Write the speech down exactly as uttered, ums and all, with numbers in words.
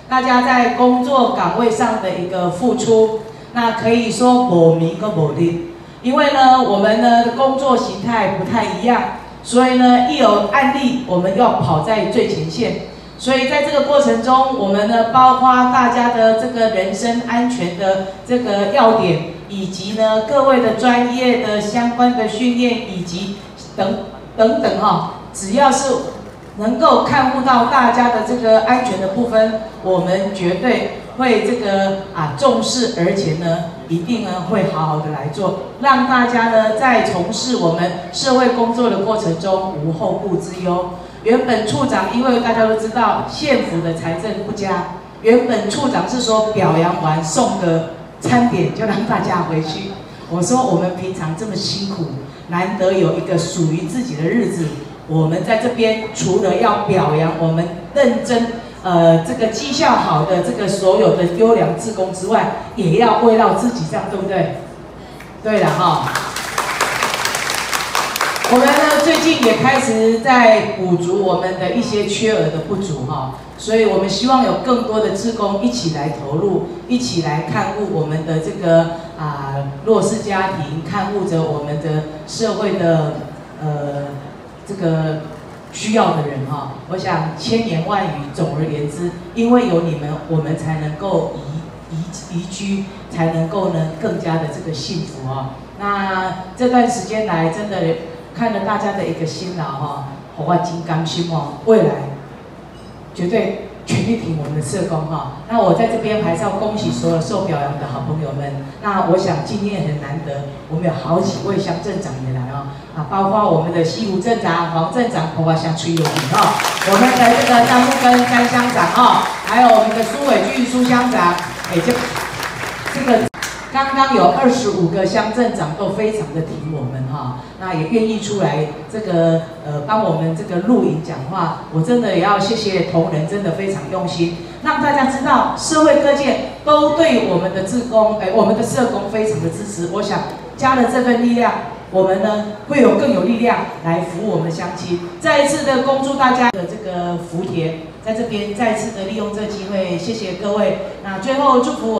大家在工作岗位上的一个付出，那可以说某名跟某利。因为呢，我们呢工作形态不太一样，所以呢，一有案例，我们要跑在最前线。所以在这个过程中，我们呢，包括大家的这个人身安全的这个要点，以及呢各位的专业的相关的训练，以及等等等哈、哦，只要是能够看护到大家的这个安全的部分，我们绝对会这个啊重视，而且呢，一定呢会好好的来做，让大家呢在从事我们社会工作的过程中无后顾之忧。原本处长，因为大家都知道县府的财政不佳，原本处长是说表扬完送个餐点就让大家回去。我说我们平常这么辛苦，难得有一个属于自己的日子，我们在这边除了要表扬我们认真。呃，这个绩效好的这个所有的优良志工之外，也要慰劳自己，这样对不对？对了哈，我们呢最近也开始在补足我们的一些缺额的不足哈，所以我们希望有更多的志工一起来投入，一起来看护我们的这个啊、呃、弱势家庭，看护着我们的社会的呃这个。需要的人哈，我想千言万语，总而言之，因为有你们，我们才能够宜宜宜居，才能够呢更加的这个幸福啊。那这段时间来，真的看了大家的一个辛劳哈，我金刚心哦，未来绝对全力挺我们的社工哈。那我在这边还是要恭喜所有受表扬的好朋友们。那我想今天很难得，我们有好几位乡镇长也来哦。啊，包括我们的西湖镇长、黄镇长、婆婆乡区有名哈，我们的这个张木根张乡长哈，还有我们的苏伟俊苏乡长，哎，这这个刚刚有二十五个乡镇长都非常的挺我们哈，那也愿意出来这个呃帮我们这个录影讲话，我真的也要谢谢同仁，真的非常用心，让大家知道社会各界都对我们的志工，哎，我们的社工非常的支持，我想加了这份力量。我们呢会有更有力量来服务我们的乡亲。再一次的恭祝大家的这个福田，在这边再一次的利用这个机会，谢谢各位。那最后祝福我。